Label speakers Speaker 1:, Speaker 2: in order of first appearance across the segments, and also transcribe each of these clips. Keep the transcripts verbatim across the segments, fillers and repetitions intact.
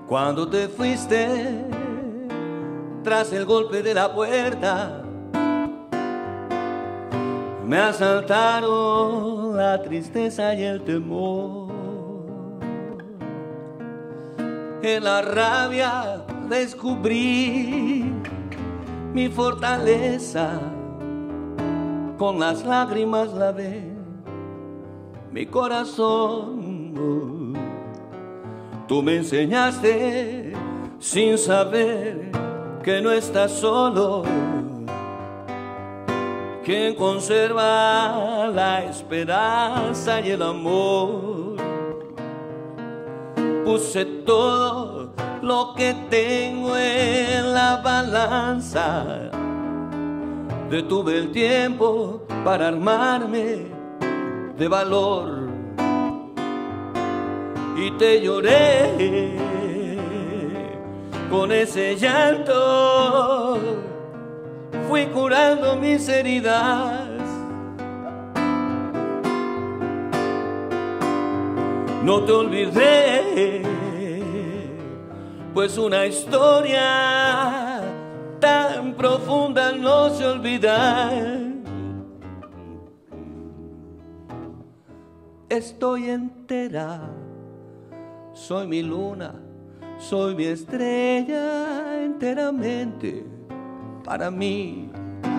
Speaker 1: Cuando te fuiste, tras el golpe de la puerta, me asaltaron la tristeza y el temor. En la rabia descubrí mi fortaleza, con las lágrimas lavé mi corazón. Tú me enseñaste sin saber que no estás solo, quien conserva la esperanza y el amor. Puse todo lo que tengo en la balanza, detuve el tiempo para armarme de valor y te lloré con ese llanto. Fui curando mis heridas, no te olvidé, pues una historia tan profunda no se olvida. Estoy entera, soy mi luna, soy mi estrella enteramente para mí.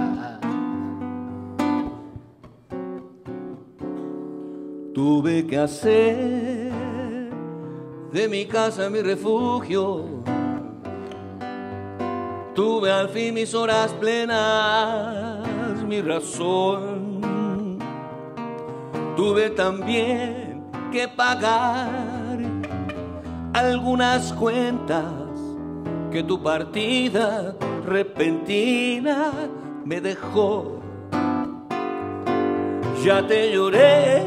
Speaker 1: Tuve que hacer de mi casa mi refugio, tuve al fin mis horas plenas, mi razón. Tuve también que pagar algunas cuentas que tu partida repentina me dejó. Ya te lloré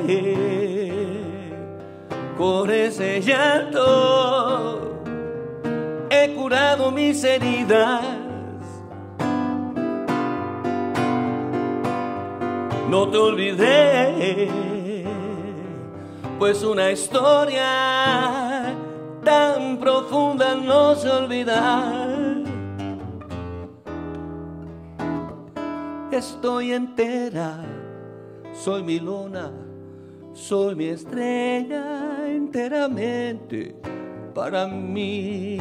Speaker 1: con ese llanto, he curado mis heridas. No te olvidé, pues una historia tan profunda no se olvida. Estoy entera, soy mi luna, soy mi estrella enteramente para mí.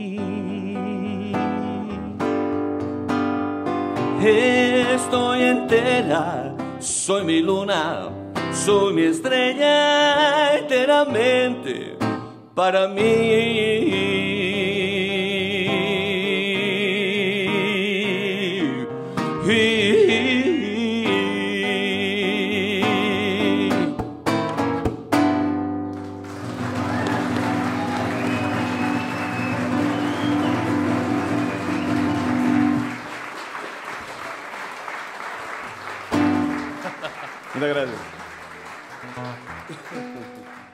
Speaker 1: Estoy entera, soy mi luna, soy mi estrella enteramente para mí.
Speaker 2: Muchas gracias.